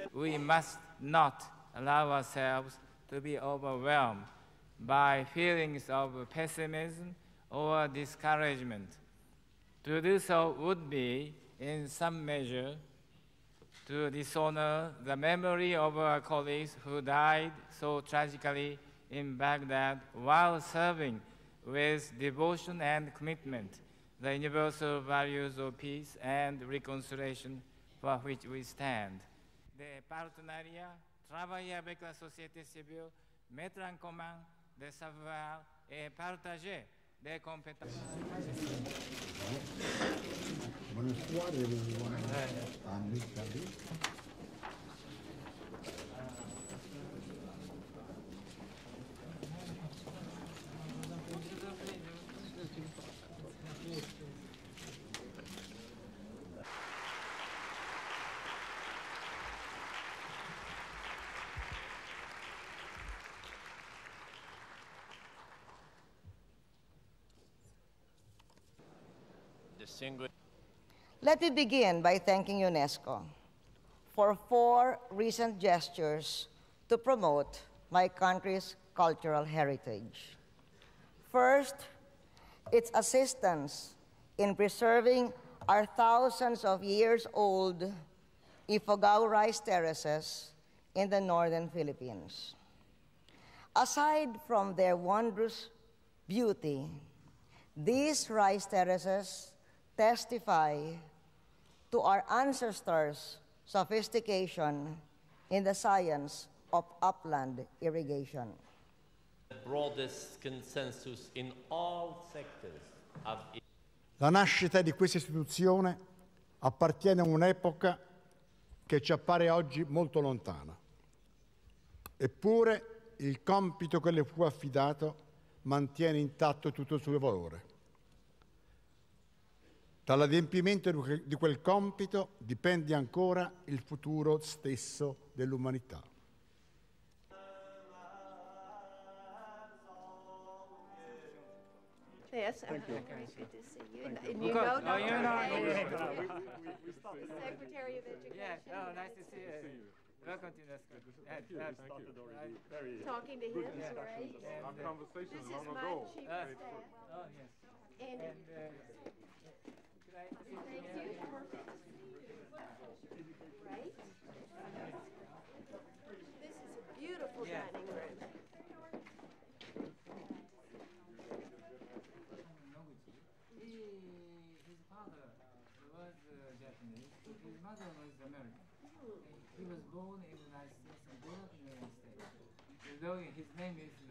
We must not allow ourselves to be overwhelmed by feelings of pessimism or discouragement. To do so would be, in some measure, to dishonor the memory of our colleagues who died so tragically in Baghdad while serving with devotion and commitment the universal values of peace and reconciliation for which we stand. De partenariat, travailler avec la société civile, mettre en commun des savoirs et partager des compétences. Buone squadre, buone anni. Let me begin by thanking UNESCO for 4 recent gestures to promote my country's cultural heritage. First, its assistance in preserving our thousands of years old Ifugao rice terraces in the northern Philippines. Aside from their wondrous beauty, these rice terraces testify to our ancestors' sophistication in the science of upland irrigation. The broadest consensus in all sectors of La nascita di questa istituzione appartiene a un'epoca che ci appare oggi molto lontana. Eppure il compito che le fu affidato mantiene intatto tutto il suo valore. Dall'adempimento di quel compito dipende ancora il futuro stesso dell'umanità. Yes, Thank you. Good to see you. And you. you know Dr. you know. The Secretary of Education. Yes, nice to see you. Welcome to UNESCO. Talking to him, right? Our conversations This is long my ago. chief of staff. Oh, yes. And Could I sit thank here? you. Right? This is a beautiful Yeah. dining room. His father was Japanese, but his mother was American. He was born in the United States and grew up in the United States. His name is